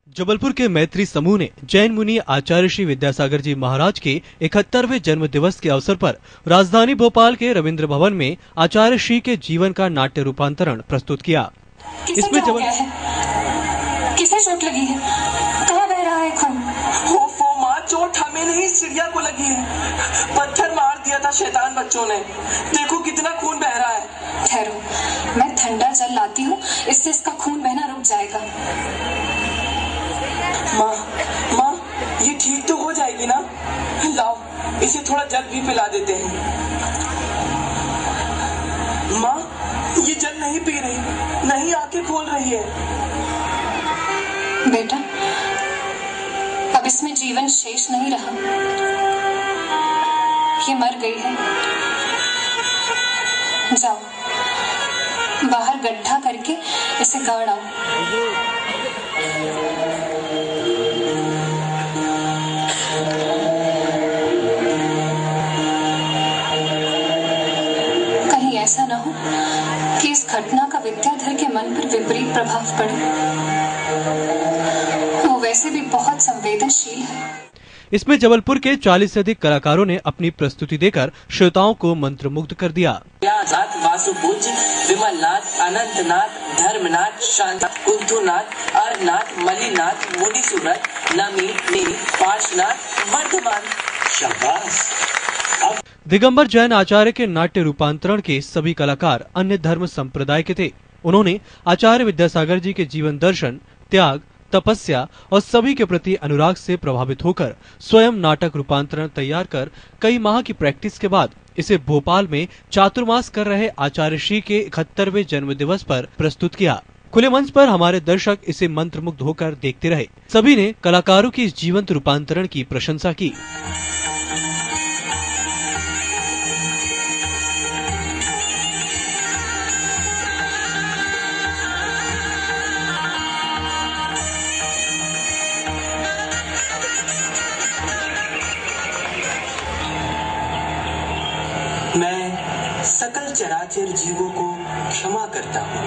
जबलपुर के मैत्री समूह ने जैन मुनि आचार्य श्री विद्यासागर जी महाराज के 71वें जन्म दिवस के अवसर पर राजधानी भोपाल के रविंद्र भवन में आचार्य श्री के जीवन का नाट्य रूपांतरण प्रस्तुत किया। इसमें किसे चोट लगी है? कहाँ बह रहा है खून? माँ, चोट हमें नहीं चिड़िया को लगी है। पत्थर मार दिया था शैतान बच्चों ने। देखो कितना खून बह रहा है। ठहरो, मैं ठंडा जल लाती हूँ, इससे इसका खून बहना रुक जाएगा। माँ, ये ठीक तो हो जाएगी ना? लाओ, इसे थोड़ा जल भी पिला देते हैं। माँ, ये जल नहीं पी रही, नहीं आंखें खोल रही है। बेटा, अब इसमें जीवन शेष नहीं रहा, ये मर गई है। जाओ, बाहर गड्ढा करके इसे गाड़ आओ। कहीं ऐसा न हो कि इस घटना का विद्याधर के मन पर विपरीत प्रभाव पड़े। वो वैसे भी बहुत संवेदनशील है। इसमें जबलपुर के 40 से अधिक कलाकारों ने अपनी प्रस्तुति देकर श्रोताओं को मंत्रमुग्ध कर दिया। वासुपूज्य, विमलनाथ, अनंतनाथ, धर्मनाथ, शांतनाथ, कुंथुनाथ, अरनाथ, मलिनाथ, मुनिसुरत, नमी, पार्शनाथ, वर्धमान। शाबाश। दिगंबर जैन आचार्य के नाट्य रूपांतरण के सभी कलाकार अन्य धर्म संप्रदाय के थे। उन्होंने आचार्य विद्यासागर जी के जीवन दर्शन, त्याग, तपस्या और सभी के प्रति अनुराग से प्रभावित होकर स्वयं नाटक रूपांतरण तैयार कर कई माह की प्रैक्टिस के बाद इसे भोपाल में चातुर्मास कर रहे आचार्य श्री के 71वें जन्म दिवस पर प्रस्तुत किया। खुले मंच पर हमारे दर्शक इसे मंत्रमुग्ध होकर देखते रहे। सभी ने कलाकारों की इस जीवंत रूपांतरण की प्रशंसा की। मैं सकल चराचर जीवों को क्षमा करता हूँ।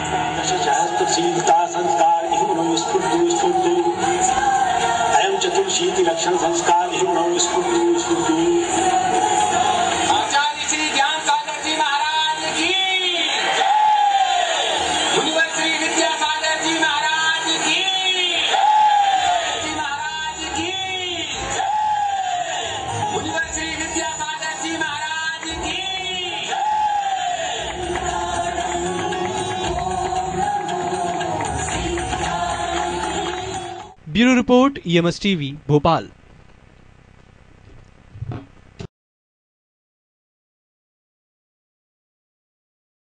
अयम चतुर्शीति लक्षण संस्कार आचार्य श्री ज्ञान सागर जी महाराज की, मुनिवर श्री विद्यासागर जी महाराज की, महाराज की, मुनिवर Shri Vidyasagar ji Maharaj. Bureau report EMS TV Bhopal.